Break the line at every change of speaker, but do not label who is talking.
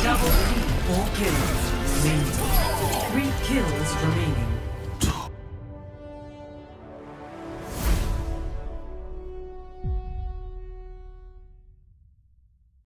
Double kill. 4 kills. Remaining. 3 kills remaining.